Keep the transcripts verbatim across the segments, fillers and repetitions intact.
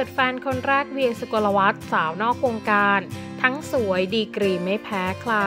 ดแฟนคนแรกเวียสุกลวัฒน์สาวนอกวงการทั้งสวยดีกรีไม่แพ้ใคร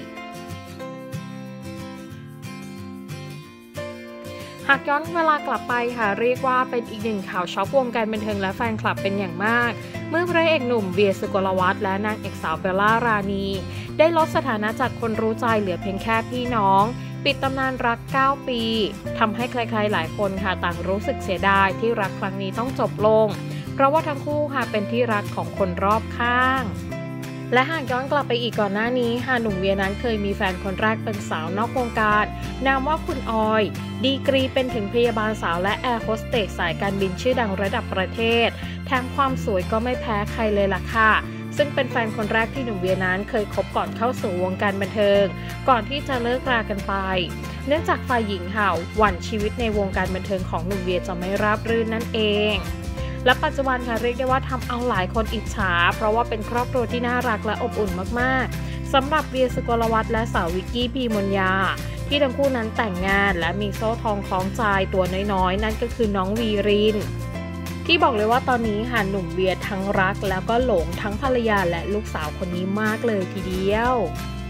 หากย้อนเวลากลับไปค่ะเรียกว่าเป็นอีกหนึ่งข่าวช็อกวงการบันเทิงและแฟนคลับเป็นอย่างมากเมื่อพระเอกหนุ่มเวียสุกลวัฒน์และนางเอกสาวเบลล่ารานีได้ลดสถานะจากคนรู้ใจเหลือเพียงแค่พี่น้องปิดตำนานรักเก้าปีทำให้ใครๆหลายคนค่ะต่างรู้สึกเสียดายที่รักครั้งนี้ต้องจบลงเพราะว่าทั้งคู่ค่ะเป็นที่รักของคนรอบข้างและหากย้อนกลับไปอีกก่อนหน้านี้ค่ะหนุ่มเวียนั้นเคยมีแฟนคนแรกเป็นสาวนอกวงการนามว่าคุณออยดีกรีเป็นถึงพยาบาลสาวและแอร์โฮสเตสสายการบินชื่อดังระดับประเทศแถมความสวยก็ไม่แพ้ใครเลยล่ะค่ะซึ่งเป็นแฟนคนแรกที่หนุ่มเวียนั้นเคยคบก่อนเข้าสู่วงการบันเทิงก่อนที่จะเลิกรากันไปเนื่องจากฝ่ายหญิงค่ะหวั่นชีวิตในวงการบันเทิงของหนุ่มเวียจะไม่ราบรื่นนั่นเองและปัจจุบันค่ะเรียกได้ว่าทำเอาหลายคนอิจฉาเพราะว่าเป็นครอบครัวที่น่ารักและอบอุ่นมากๆสำหรับเวียสุกลวัฒน์และสาววิกกี้พีมนยาที่ทั้งคู่นั้นแต่งงานและมีโซ่ทองคล้องใจตัวน้อยๆนั่นก็คือน้องวีรินที่บอกเลยว่าตอนนี้ค่ะหนุ่มเวียทั้งรักแล้วก็หลงทั้งภรรยาและลูกสาวคนนี้มากเลยทีเดียว